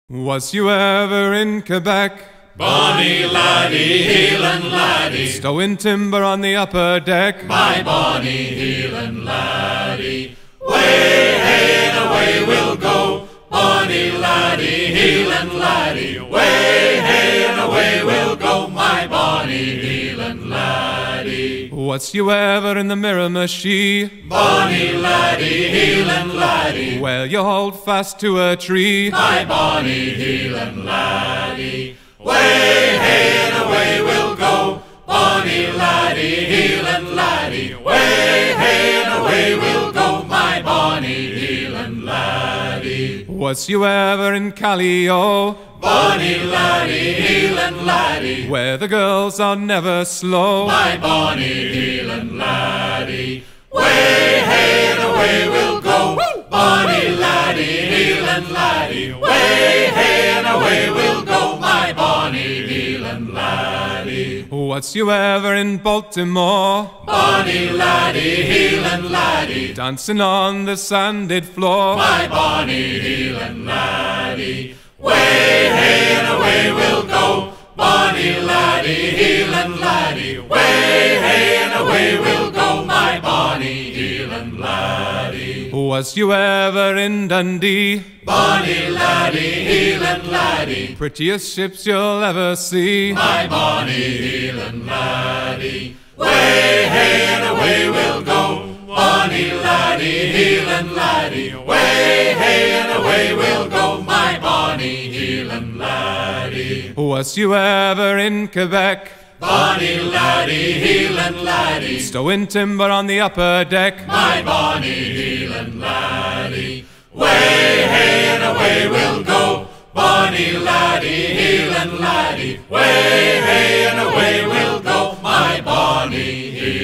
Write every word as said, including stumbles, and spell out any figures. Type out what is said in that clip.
Was you ever in Quebec? Bonnie laddie, Hieland laddie, Stowing timber on the upper deck. my bonnie Hieland laddie. Way, hey, and away we'll go. Bonnie laddie, Hieland laddie. Way, hey, and away we'll go. My bonnie Hieland laddie. Was you ever in the Miramichi? Bonnie laddie, Hieland laddie. Well, you hold fast to a tree. My bonnie Hieland laddie. Way, hey, and away we'll go. Bonnie laddie, Hieland laddie. Way, hey, and away we'll go. My bonnie Hieland laddie. Was you ever in Callio? Bonnie laddie, Hieland laddie. Where the girls are never slow. My bonnie Hieland laddie. Way, hey, and away we'll go. Bonnie laddie, Hieland laddie. Way, hey, and away we'll go. My bonnie Hieland laddie. Was you ever in Baltimore? Bonnie laddie, Hieland laddie. Dancing on the sanded floor. My bonnie Hieland laddie. Way, hey, and away we'll go. Bonnie laddie, Hieland laddie. Way, hey, and away we'll go. My bonnie Hieland laddie. Was you ever in Dundee? Bonnie laddie, Hieland laddie. Prettiest ships you'll ever see. My bonnie Hieland laddie. Way, hey, and away we'll go. Bonnie laddie, Hieland laddie. Way, hey, and away we'll go. My bonnie Hieland laddie. Was you ever in Quebec? Bonnie laddie, Hieland laddie. Stowing timber on the upper deck. My bonnie Hieland laddie. Way, hey, and away we'll go. Bonnie laddie, Hieland laddie. Way, hey, and away we'll go. My bonnie Hieland